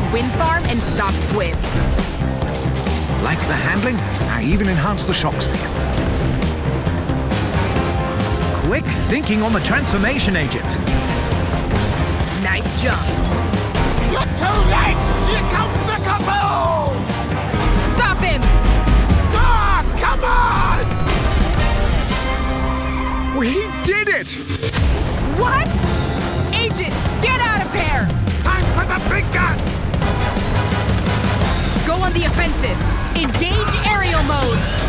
wind farm and stop squib. Like the handling? I even enhanced the shock sphere. Quick thinking on the transformation agent. Nice jump. You're too late! Here comes the kaboom! Stop him! Ah, come on! We did it! What? Agent, get out of there! Time for the big guns! Go on the offensive. Engage aerial mode.